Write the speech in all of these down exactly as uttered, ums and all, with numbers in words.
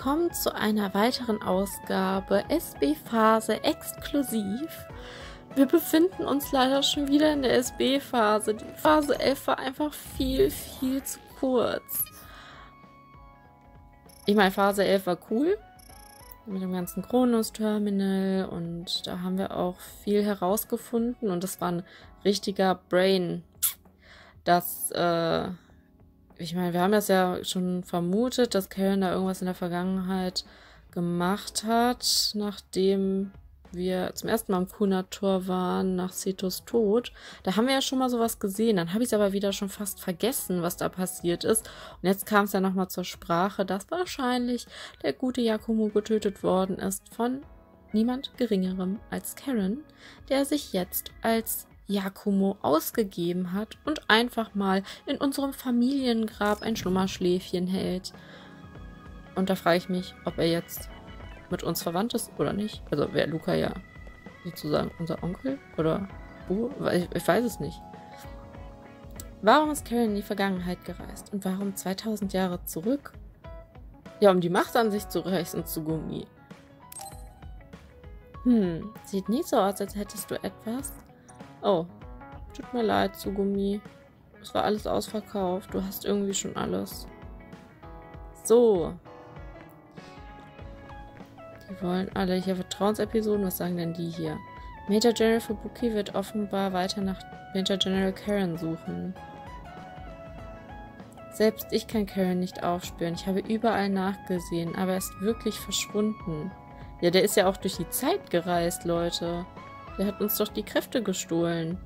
willkommen zu einer weiteren Ausgabe S B-Phase exklusiv. Wir befinden uns leider schon wieder in der S B-Phase. Die Phase elf war einfach viel, viel zu kurz. Ich meine, Phase elf war cool. Mit dem ganzen Kronos-Terminal und da haben wir auch viel herausgefunden und das war ein richtiger Brain. Das, äh, ich meine, wir haben das ja schon vermutet, dass Karen da irgendwas in der Vergangenheit gemacht hat, nachdem wir zum ersten Mal am Kunat-Tor waren, nach Setos Tod. Da haben wir ja schon mal sowas gesehen. Dann habe ich es aber wieder schon fast vergessen, was da passiert ist. Und jetzt kam es ja nochmal zur Sprache, dass wahrscheinlich der gute Yakumo getötet worden ist von niemand Geringerem als Karen, der sich jetzt als Yakumo ausgegeben hat und einfach mal in unserem Familiengrab ein Schlummerschläfchen hält. Und da frage ich mich, ob er jetzt mit uns verwandt ist oder nicht. Also wäre Luca ja sozusagen unser Onkel oder uh, ich, ich weiß es nicht. Warum ist Karen in die Vergangenheit gereist und warum zweitausend Jahre zurück? Ja, um die Macht an sich zu reißen, Tsugumi. Hm, sieht nicht so aus, als hättest du etwas. Oh, tut mir leid, Tsugumi. Es war alles ausverkauft. Du hast irgendwie schon alles. So. Die wollen alle hier Vertrauensepisoden. Was sagen denn die hier? Major General Fubuki wird offenbar weiter nach Major General Karen suchen. Selbst ich kann Karen nicht aufspüren. Ich habe überall nachgesehen, aber er ist wirklich verschwunden. Ja, der ist ja auch durch die Zeit gereist, Leute. Der hat uns doch die Kräfte gestohlen.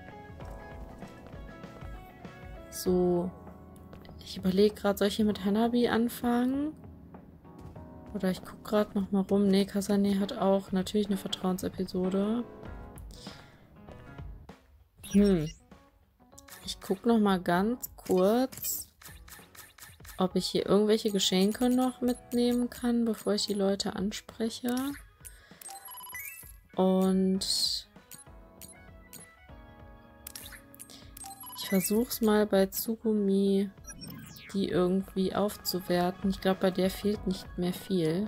So. Ich überlege gerade, soll ich hier mit Hanabi anfangen? Oder ich gucke gerade noch mal rum. Nee, Kasane hat auch natürlich eine Vertrauensepisode. Hm. Ich gucke noch mal ganz kurz, ob ich hier irgendwelche Geschenke noch mitnehmen kann, bevor ich die Leute anspreche. Und ich versuche es mal bei Tsugumi, die irgendwie aufzuwerten. Ich glaube, bei der fehlt nicht mehr viel.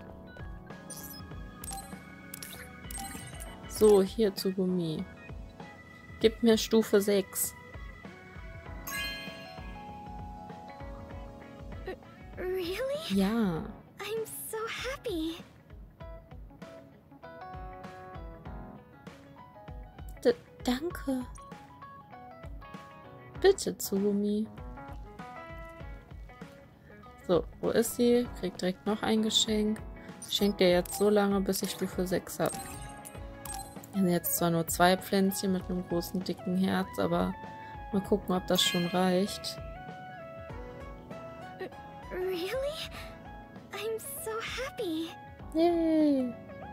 So, hier Tsugumi. Gib mir Stufe sechs. Really? Ja. I'm so happy. D danke. Bitte, Tsugumi. So, wo ist sie? Kriegt direkt noch ein Geschenk. Ich schenke dir jetzt so lange, bis ich Stufe sechs habe. Das sind jetzt zwar nur zwei Pflänzchen mit einem großen, dicken Herz, aber mal gucken, ob das schon reicht. Really? I'm so happy. Yay!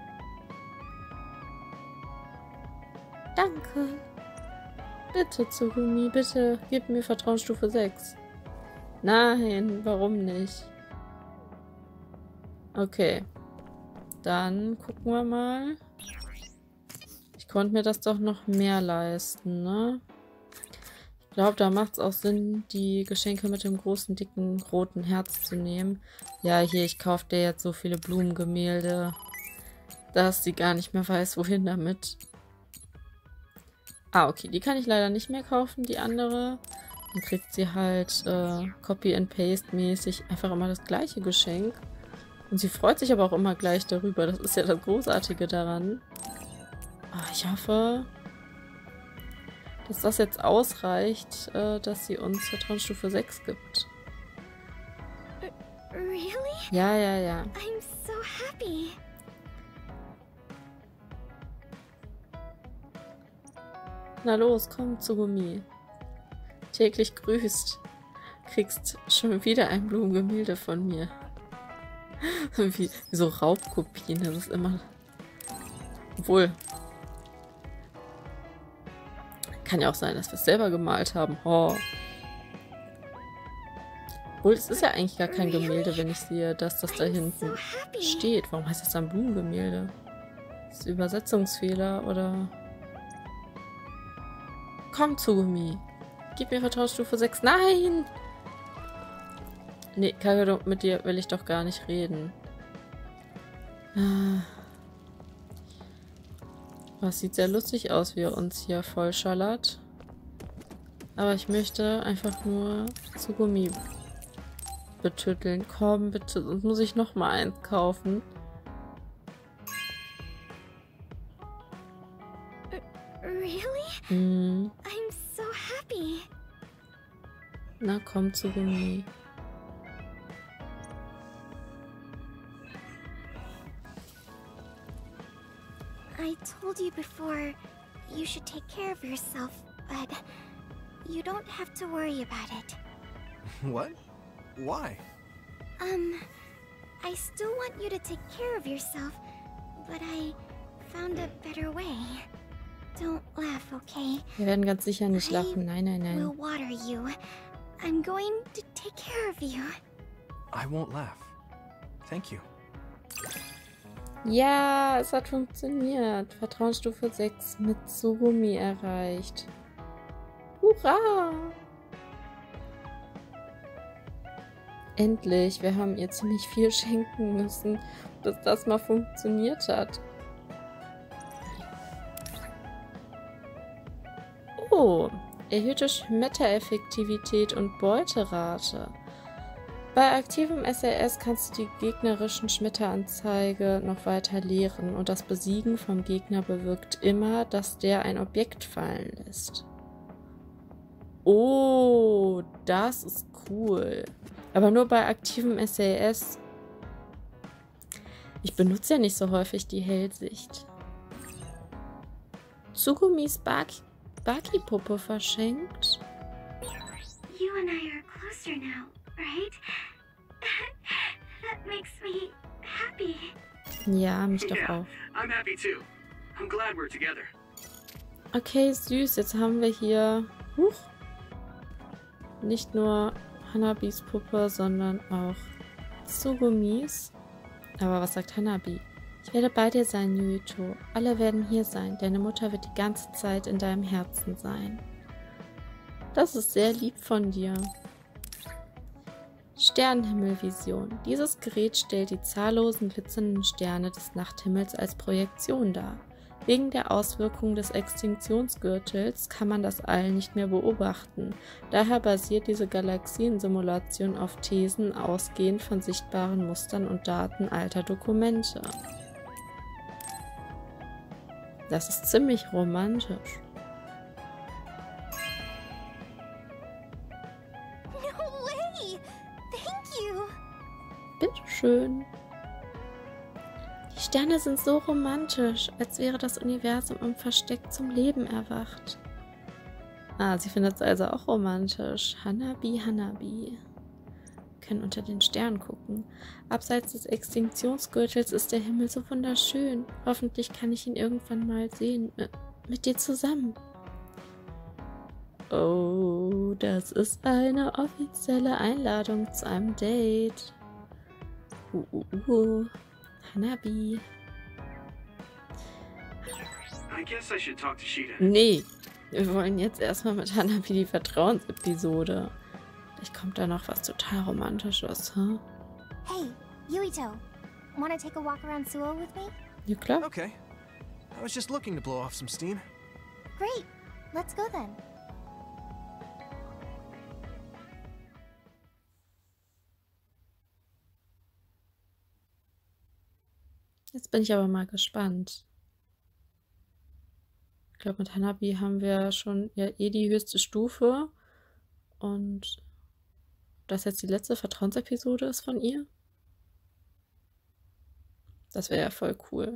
Danke. Bitte, Tsugumi, bitte gib mir Vertrauensstufe sechs. Nein, warum nicht? Okay. Dann gucken wir mal. Ich konnte mir das doch noch mehr leisten, ne? Ich glaube, da macht es auch Sinn, die Geschenke mit dem großen, dicken, roten Herz zu nehmen. Ja, hier, ich kaufe dir jetzt so viele Blumengemälde, dass sie gar nicht mehr weiß, wohin damit. Ah, okay, die kann ich leider nicht mehr kaufen, die andere. Dann kriegt sie halt äh, Copy-and-Paste-mäßig einfach immer das gleiche Geschenk. Und sie freut sich aber auch immer gleich darüber. Das ist ja das Großartige daran. Oh, ich hoffe, dass das jetzt ausreicht, äh, dass sie uns Vertrauensstufe sechs gibt. Really? Ja, ja, ja. I'm so happy. Na los, komm, Tsugumi. Täglich grüßt. Kriegst schon wieder ein Blumengemälde von mir. wie, wie so Raubkopien, das ist immer... Obwohl... Kann ja auch sein, dass wir es selber gemalt haben. Oh. Obwohl, es ist ja eigentlich gar kein Gemälde, wenn ich sehe, dass das da hinten steht. Warum heißt das dann Blumengemälde? Ist das Übersetzungsfehler oder... Komm, Tsugumi. Gib mir Vertrauensstufe sechs. Nein! Nee, Kagero, mit dir will ich doch gar nicht reden. Ah. Das sieht sehr lustig aus, wie er uns hier vollschallert. Aber ich möchte einfach nur Tsugumi betütteln. Komm, bitte. Sonst muss ich noch mal eins kaufen. Really? Hm. I'm so happy. Na komm, Tsugumi. I told you before you should take care of yourself, but you don't have to worry about it. What? Why? Um, I still want you to take care of yourself, but I found a better way. Don't laugh, okay? Wir werden ganz sicher nicht lachen. Nein, nein, We'll nein. water you. I'm going to take care of you. I won't laugh. Thank you. Ja, es hat funktioniert. Vertrauensstufe sechs mit Tsugumi erreicht. Hurra! Endlich. Wir haben ihr ziemlich viel schenken müssen, bis das mal funktioniert hat. Oh, erhöhte Schmettereffektivität und Beuterate. Bei aktivem S R S kannst du die gegnerischen Schmetteranzeige noch weiter leeren und das Besiegen vom Gegner bewirkt immer, dass der ein Objekt fallen lässt. Oh, das ist cool. Aber nur bei aktivem S R S. Ich benutze ja nicht so häufig die Hellsicht. Tsugumis Baki Baki-Puppe verschenkt. You and I are closer now, right? That makes me happy. Ja, mich doch Yeah, auch. I'm happy too. I'm glad we're together. Okay, süß. Jetzt haben wir hier huch, nicht nur Hanabis Puppe, sondern auch Tsugumis. Aber was sagt Hanabi? Ich werde bei dir sein, Yuito. Alle werden hier sein. Deine Mutter wird die ganze Zeit in deinem Herzen sein. Das ist sehr lieb von dir. Sternenhimmelvision. Dieses Gerät stellt die zahllosen glitzernden Sterne des Nachthimmels als Projektion dar. Wegen der Auswirkungen des Extinktionsgürtels kann man das All nicht mehr beobachten. Daher basiert diese Galaxiensimulation auf Thesen ausgehend von sichtbaren Mustern und Daten alter Dokumente. Das ist ziemlich romantisch. No way! Thank you! Bitteschön. Die Sterne sind so romantisch, als wäre das Universum im Versteck zum Leben erwacht. Ah, sie findet es also auch romantisch. Hanabi, Hanabi. Wir können unter den Sternen gucken. Abseits des Extinktionsgürtels ist der Himmel so wunderschön. Hoffentlich kann ich ihn irgendwann mal sehen. Äh, mit dir zusammen. Oh, das ist eine offizielle Einladung zu einem Date. Uh, uh, uh. Hanabi. I guess I should talk to Shida. Nee, wir wollen jetzt erstmal mit Hanabi die Vertrauensepisode. Vielleicht kommt da noch was total Romantisches, huh? Hey, Yuito. Wanna take a walk around Suo with me? Ja, klar. Okay. I was just looking to blow off some steam. Great. Let's go then. Jetzt bin ich aber mal gespannt. Ich glaube, mit Hanabi haben wir schon ja eh die höchste Stufe. Und ob das jetzt die letzte Vertrauensepisode ist von ihr? Das wäre ja voll cool.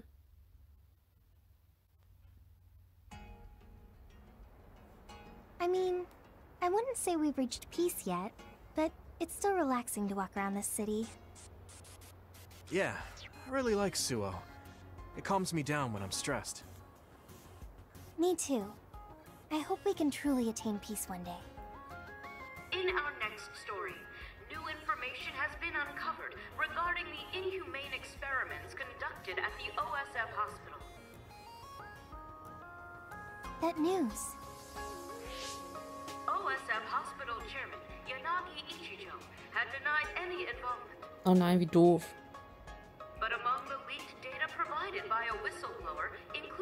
I mean, I wouldn't say we've reached peace yet, but it's still relaxing to walk around this city. Yeah, I really like Suo. It calms me down when I'm stressed. Me too. I hope we can truly attain peace one day. In our next story, new information has been uncovered regarding the inhumane experiments conducted at the O S F hospital. That news. O S F hospital chairman Yanagi Ichijo had denied any involvement, Oh nein, wie doof. but among the leaked data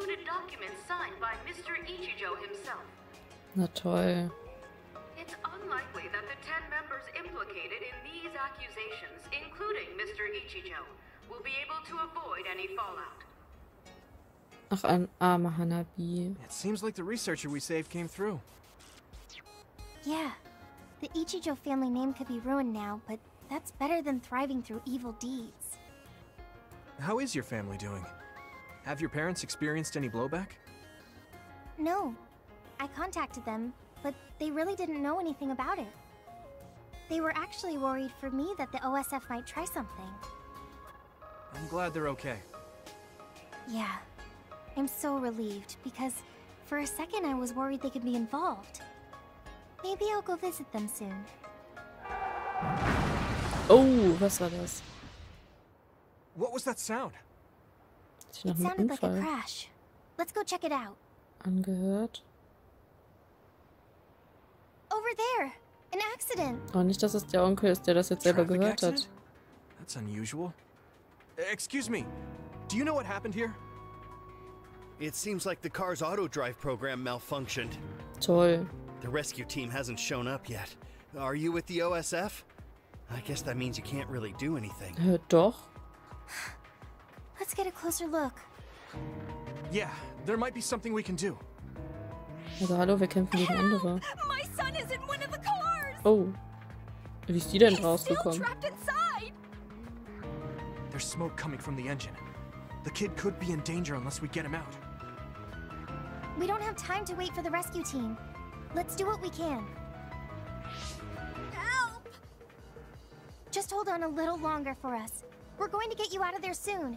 included documents signed by Mister Ichijo himself. Na toll. It's unlikely that the ten members implicated in these accusations, including Mister Ichijo, will be able to avoid any fallout. Ach, ein armer Hanabi. It seems like the researcher we saved came through. Yeah, the Ichijo family name could be ruined now, but that's better than thriving through evil deeds. How is your family doing? Have your parents experienced any blowback? No, I contacted them, but they really didn't know anything about it. They were actually worried for me that the O S F might try something. I'm glad they're okay. Yeah, I'm so relieved, because for a second I was worried they could be involved. Maybe I'll go visit them soon. Oh, was war das? What was that sound? Hat sich nach It einem sounded like a Unfall crash. Let's go check it out. angehört. Over there! An accident! Oh, nicht, dass es der Onkel ist, der das jetzt selber Traffic gehört hat. accident? That's unusual. Excuse me. Do you know what happened here? It seems like the car's auto drive program malfunctioned. Toll. The rescue team hasn't shown up yet. Are you with the O S F? I guess that means you can't really do anything. Äh, doch. Let's get a closer look. Yeah, there might be something we can do. Also hallo, wir kämpfen gegen andere. My son is in one of the cars! Oh. Wie ist die denn He's still rausgekommen? trapped inside! There's smoke coming from the engine. The kid could be in danger unless we get him out. We don't have time to wait for the rescue team. Let's do what we can. Help! Just hold on a little longer for us. We're going to get you out of there soon.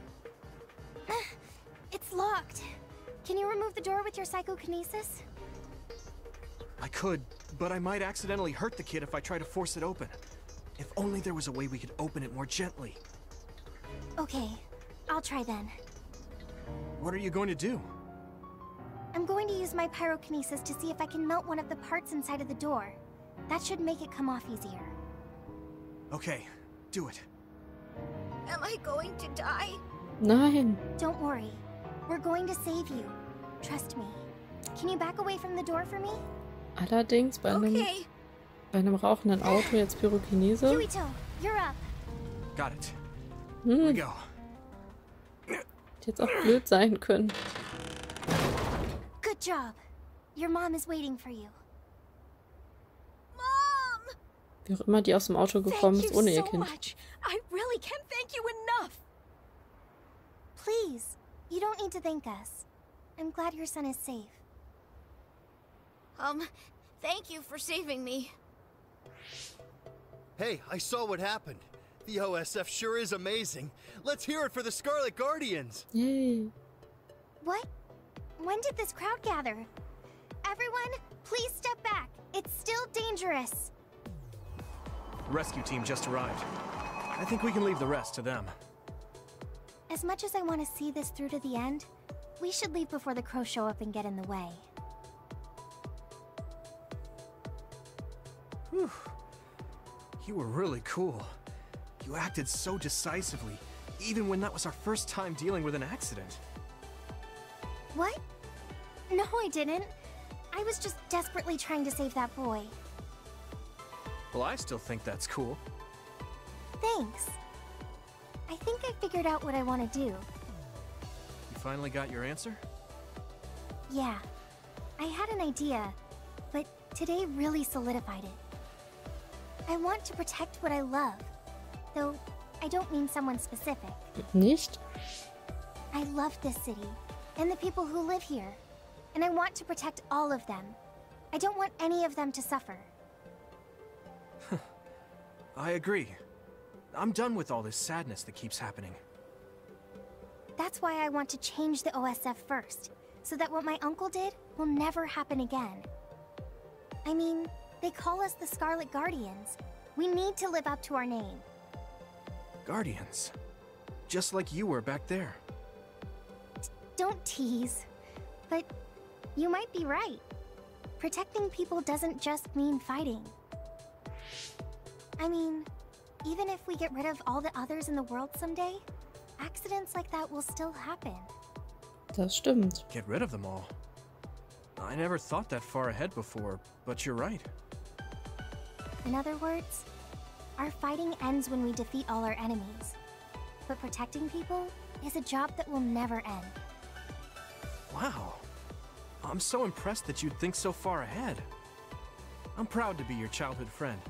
It's locked. Can you remove the door with your psychokinesis? I could, but I might accidentally hurt the kid if I try to force it open. If only there was a way we could open it more gently. Okay, I'll try then. What are you going to do? I'm going to use my pyrokinesis to see if I can melt one of the parts inside of the door. That should make it come off easier. Okay, do it. Am I going to die? Nein. Don't worry. We're going to save you. Trust me. Can you back away from the door for me? Allerdings bei einem, Okay. bei einem rauchenden Auto jetzt Pyrokinese. Kirito, you're up. Got it. Here we Hm, go. hätte jetzt auch blöd sein können. Good job. Your mom is waiting for you. Mom! Wie auch immer die aus dem Auto gekommen Thank ist, you ohne ihr so Kind. much. I really can't thank you enough. Please, you don't need to thank us. I'm glad your son is safe. Um, thank you for saving me. Hey, I saw what happened. The O S F sure is amazing. Let's hear it for the Scarlet Guardians. Yay. What? When did this crowd gather? Everyone, please step back. It's still dangerous. Rescue team just arrived. I think we can leave the rest to them. As much as I want to see this through to the end, we should leave before the crows show up and get in the way. Whew. You were really cool. You acted so decisively, even when that was our first time dealing with an accident. What? No, I didn't. I was just desperately trying to save that boy. Well, I still think that's cool. Thanks. I think I figured out what I want to do. You finally got your answer? Yeah. I had an idea, but today really solidified it. I want to protect what I love, though I don't mean someone specific. Nicht? I love this city, and the people who live here, and I want to protect all of them. I don't want any of them to suffer. I agree. I'm done with all this sadness that keeps happening. That's why I want to change the O S F first, so that what my uncle did will never happen again. I mean, they call us the Scarlet Guardians. We need to live up to our name. Guardians. Just like you were back there. Don't tease. But you might be right. Protecting people doesn't just mean fighting. I mean, even if we get rid of all the others in the world someday, accidents like that will still happen. Das stimmt. Get rid of them all. I never thought that far ahead before, but you're right. In other words, our fighting ends when we defeat all our enemies. But protecting people is a job that will never end. Wow. I'm so impressed that you'd think so far ahead. I'm proud to be your childhood friend.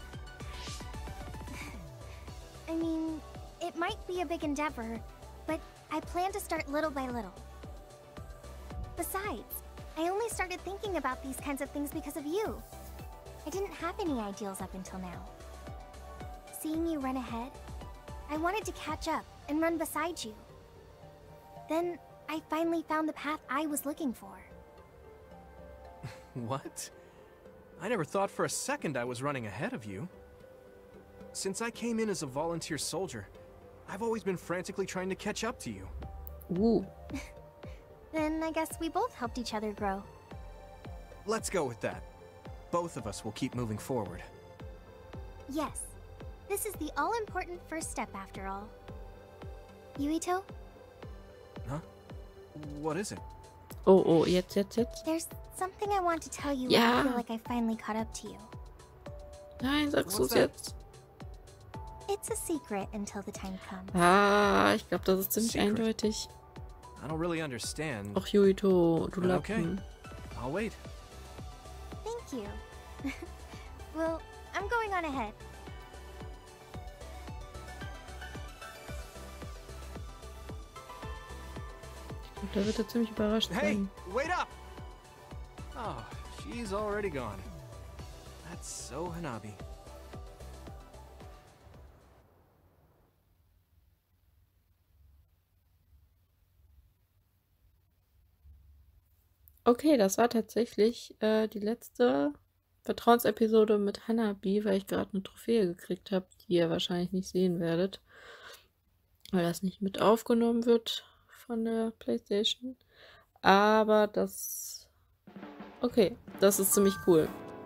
I mean, it might be a big endeavor, but I plan to start little by little. Besides, I only started thinking about these kinds of things because of you. I didn't have any ideals up until now. Seeing you run ahead, I wanted to catch up and run beside you. Then, I finally found the path I was looking for. What? I never thought for a second I was running ahead of you. Since I came in as a volunteer soldier, I've always been frantically trying to catch up to you. Uh. Then I guess we both helped each other grow. Let's go with that. Both of us will keep moving forward. Yes. This is the all-important first step after all. Yuito? Huh? What is it? Oh, oh, jetzt, jetzt, jetzt. There's something I want to tell you Ja. when I feel like I finally caught up to you. Nein, sagst du What's es that? jetzt? It's a secret until the time comes. Ah, ich glaube, das ist ziemlich Secret. eindeutig. I don't really understand. Ach, Yuito, du Okay. Lappen. I'll wait. Thank you. Well, I'm going on ahead. Da wird er ziemlich überrascht Hey, sein. wait up! Oh, she's already gone. That's so Hanabi. Okay, das war tatsächlich äh, die letzte Vertrauensepisode mit Hanabi, weil ich gerade eine Trophäe gekriegt habe, die ihr wahrscheinlich nicht sehen werdet, weil das nicht mit aufgenommen wird von der PlayStation. Aber das... Okay, das ist ziemlich cool.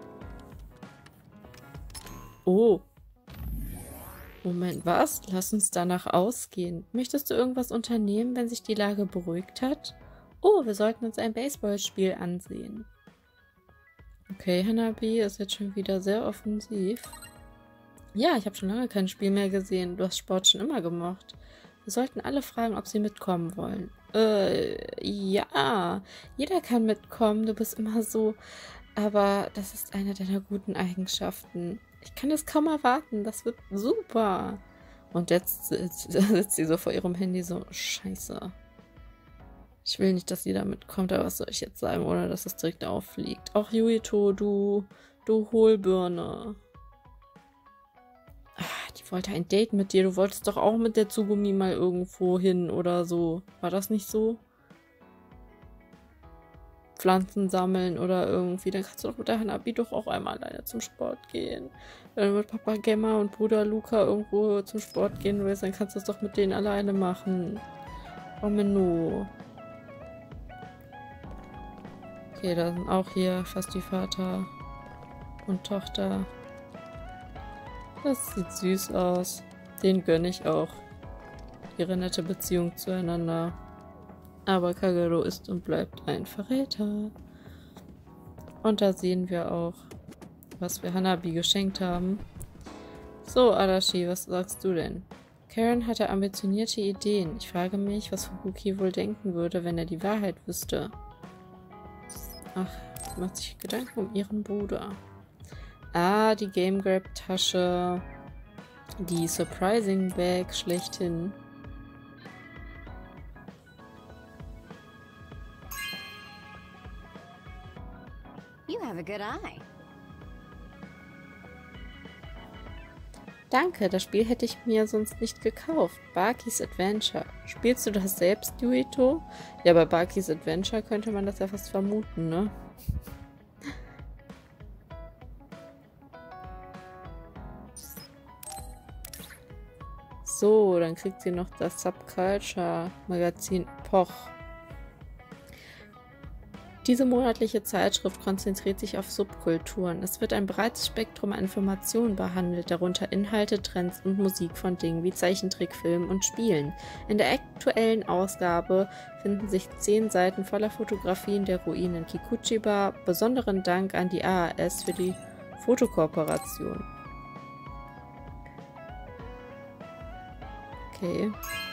Oh. Moment, was? Lass uns danach ausgehen. Möchtest du irgendwas unternehmen, wenn sich die Lage beruhigt hat? Oh, wir sollten uns ein Baseballspiel ansehen. Okay, Hanabi ist jetzt schon wieder sehr offensiv. Ja, ich habe schon lange kein Spiel mehr gesehen. Du hast Sport schon immer gemocht. Wir sollten alle fragen, ob sie mitkommen wollen. Äh, ja. Jeder kann mitkommen. Du bist immer so... Aber das ist eine deiner guten Eigenschaften. Ich kann es kaum erwarten. Das wird super. Und jetzt sitzt, sitzt sie so vor ihrem Handy so... Scheiße. Ich will nicht, dass sie da mitkommt, aber was soll ich jetzt sagen, ohne dass es direkt auffliegt? Ach, Yuito, du, du Hohlbirne. Ach, die wollte ein Date mit dir. Du wolltest doch auch mit der Tsugumi mal irgendwo hin oder so. War das nicht so? Pflanzen sammeln oder irgendwie. Dann kannst du doch mit der Hanabi doch auch einmal alleine zum Sport gehen. Wenn du mit Papa Gemma und Bruder Luca irgendwo zum Sport gehen willst, dann kannst du es doch mit denen alleine machen. Oh, Menno. Okay, da sind auch hier fast die Vater und Tochter. Das sieht süß aus. Den gönne ich auch ihre nette Beziehung zueinander. Aber Kagero ist und bleibt ein Verräter. Und da sehen wir auch, was wir Hanabi geschenkt haben. So, Arashi, was sagst du denn? Karen hatte ambitionierte Ideen. Ich frage mich, was Fubuki wohl denken würde, wenn er die Wahrheit wüsste. Ach, sie macht sich Gedanken um ihren Bruder. Ah, die Game Grab Tasche. Die Surprising Bag schlechthin. You have a good eye. Danke, das Spiel hätte ich mir sonst nicht gekauft. Barkis Adventure. Spielst du das selbst, Yuito? Ja, bei Barkis Adventure könnte man das ja fast vermuten, ne? So, dann kriegt sie noch das Subculture Magazin Poch. Diese monatliche Zeitschrift konzentriert sich auf Subkulturen. Es wird ein breites Spektrum an Informationen behandelt, darunter Inhalte, Trends und Musik von Dingen wie Zeichentrickfilmen und Spielen. In der aktuellen Ausgabe finden sich zehn Seiten voller Fotografien der Ruinen Kikuchiba. Besonderen Dank an die A A S für die Fotokooperation. Okay.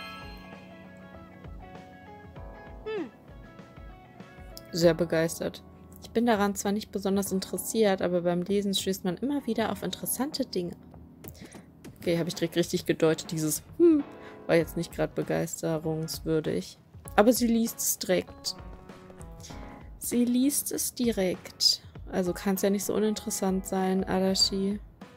Sehr begeistert. Ich bin daran zwar nicht besonders interessiert, aber beim Lesen stößt man immer wieder auf interessante Dinge. Okay, habe ich direkt richtig gedeutet. Dieses hm war jetzt nicht gerade begeisterungswürdig. Aber sie liest es direkt. Sie liest es direkt. Also kann es ja nicht so uninteressant sein, Adachi.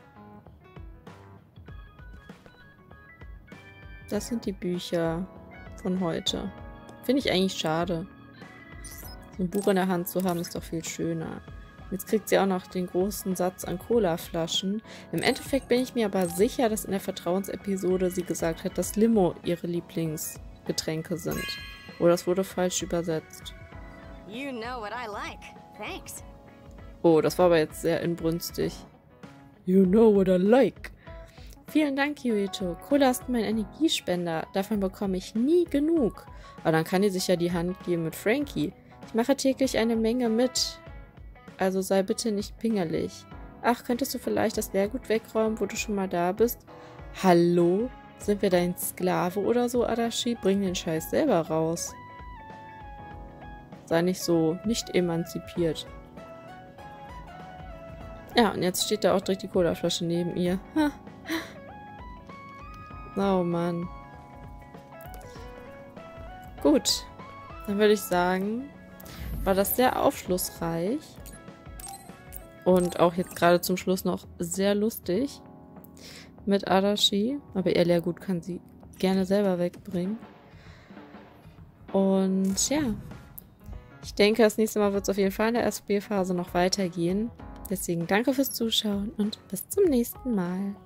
Das sind die Bücher von heute. Finde ich eigentlich schade. Ein Buch in der Hand zu haben, ist doch viel schöner. Jetzt kriegt sie auch noch den großen Satz an Colaflaschen. Im Endeffekt bin ich mir aber sicher, dass in der Vertrauensepisode sie gesagt hat, dass Limo ihre Lieblingsgetränke sind. Oder das wurde falsch übersetzt. You know what I like. Thanks. Oh, das war aber jetzt sehr inbrünstig. You know what I like. Vielen Dank, Yuito. Cola ist mein Energiespender. Davon bekomme ich nie genug. Aber dann kann die sich ja die Hand geben mit Frankie. Ich mache täglich eine Menge mit. Also sei bitte nicht pingelig. Ach, könntest du vielleicht das Leergut wegräumen, wo du schon mal da bist? Hallo? Sind wir dein Sklave oder so, Adachi? Bring den Scheiß selber raus. Sei nicht so, nicht emanzipiert. Ja, und jetzt steht da auch direkt die Colaflasche neben ihr. Ha. Oh Mann. Gut. Dann würde ich sagen, war das sehr aufschlussreich. Und auch jetzt gerade zum Schluss noch sehr lustig mit Adachi. Aber ihr Leergut kann sie gerne selber wegbringen. Und ja. Ich denke, das nächste Mal wird es auf jeden Fall in der S B-Phase noch weitergehen. Deswegen danke fürs Zuschauen und bis zum nächsten Mal.